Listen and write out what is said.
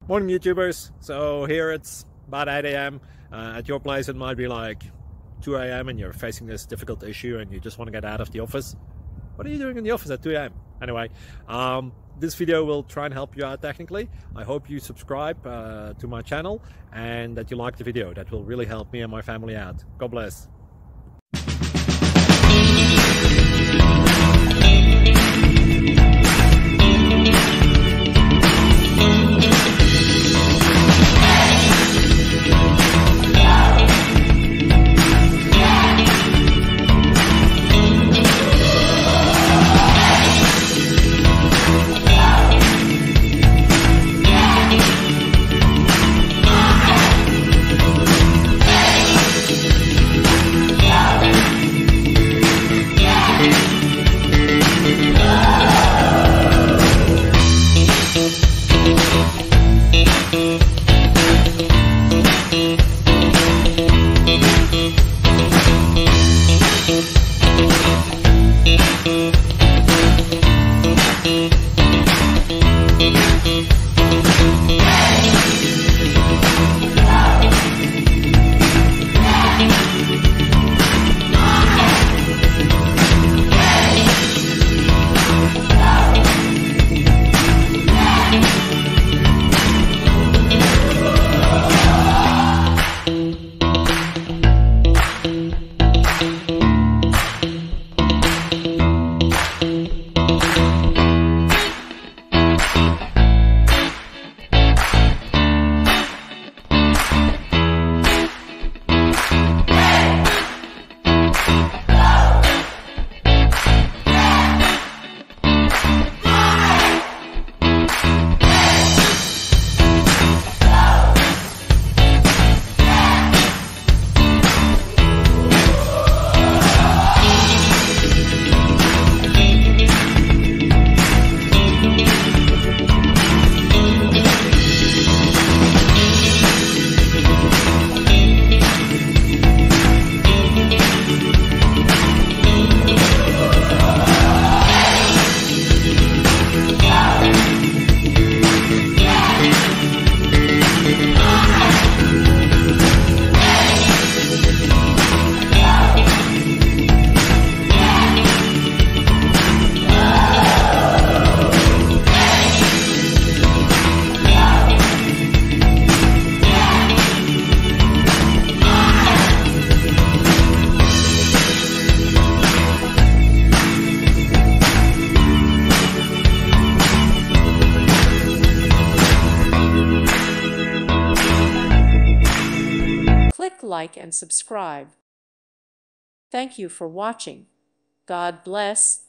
Morning YouTubers. So here it's about 8 a.m. At your place it might be like 2 a.m. and you're facing this difficult issue and you just want to get out of the office. What are you doing in the office at 2 a.m.? Anyway, this video will try and help you out technically. I hope you subscribe to my channel and that you like the video. That will really help me and my family out. God bless. Click like and subscribe. Thank you for watching. God bless.